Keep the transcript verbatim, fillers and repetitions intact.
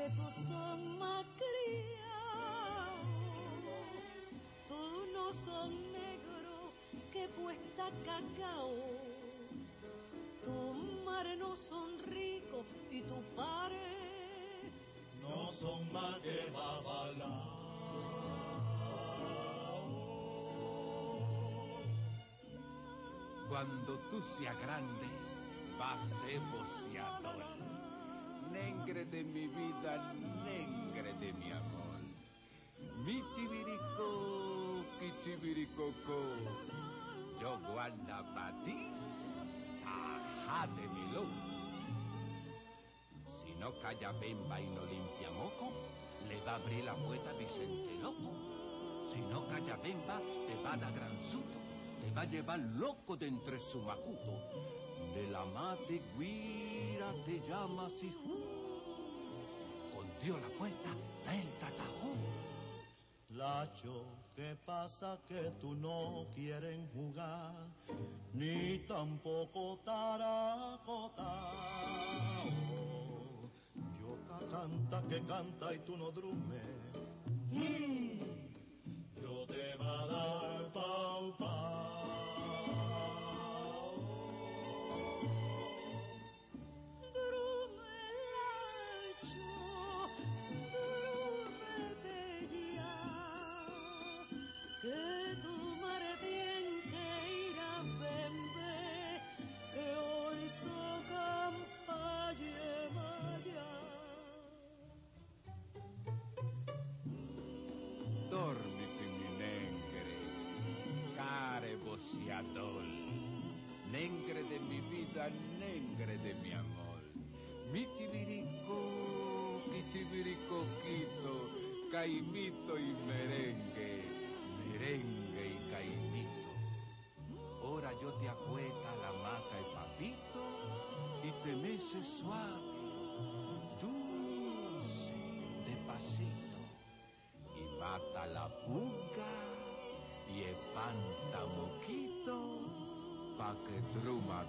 tú son malcriado, tú no son negro que puesta cacao, tu mare no son rico y tu pare no son más que babalao. Cuando tú seas grande, vas a ser boceador. Negre de mi vida, negre de mi amor. Mi chivirico, mi chiviricoco. Yo guarda para ti, tajá de mi luz. Si no calla bemba y no limpia moco, le va a abrir la puerta a Vicente Loco. Si no calla bemba, te va a dar gran susto. Te va a llevar loco de entre su macuto. De la mate guira te llama Sijú. Con Dios la puerta, da el tatajú. Lacho, ¿qué pasa que tú no quieren jugar? Ni tampoco taracotao. Yo ta canta que canta y tú no drumes. Mm. Yo te va a dar pau pau. Que tu madre tiene que ir a Bembe, que hoy tocan pa' llevar. Dormite mi negre, care boceador. Negre de mi vida, negre de mi amor. Mi chivirico, mi chiviricoquito, caimito y merengue. Merengue y caimito. Ahora yo te acuesta la maca y papito y te mece suave, dulce, despacito. Y mata la pulga y espanta moquito pa' que truma